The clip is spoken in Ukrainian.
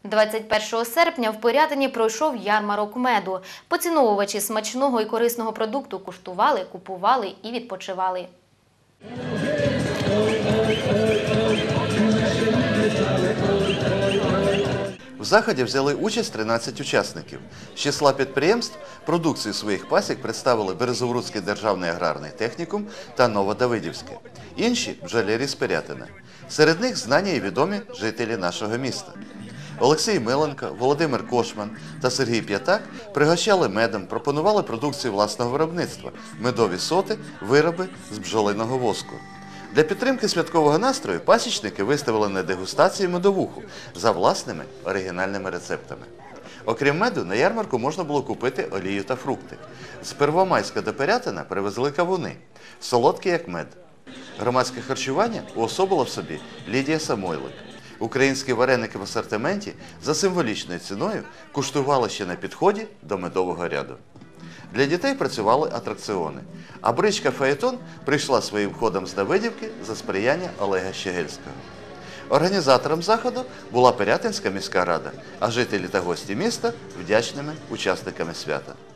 21 серпня в Пирятині пройшов ярмарок меду. Поціновувачі смачного і корисного продукту куштували, купували і відпочивали. В заході взяли участь 13 учасників. З числа підприємств продукцію своїх пасік представили Березоврудський державний аграрний технікум та Новодавидівське. Інші – бджолярі з Пирятина. Серед них знані і відомі жителі нашого міста. Олексій Миленко, Володимир Кошман та Сергій П'ятак пригощали медом, пропонували продукцію власного виробництва – медові соти, вироби з бджолиного воску. Для підтримки святкового настрою пасічники виставили на дегустацію медовуху за власними оригінальними рецептами. Окрім меду, на ярмарку можна було купити олію та фрукти. З Первомайська до Пирятина привезли кавуни, солодкі як мед. Громадське харчування уособила в собі Лідія Самойлик. Українські вареники в асортименті за символічною ціною куштували ще на підході до медового ряду. Для дітей працювали атракціони, а бричка «Фаетон» прийшла своїм ходом з Давидівки за сприяння Олега Щегельського. Організатором заходу була Пирятинська міська рада, а жителі та гості міста – вдячними учасниками свята.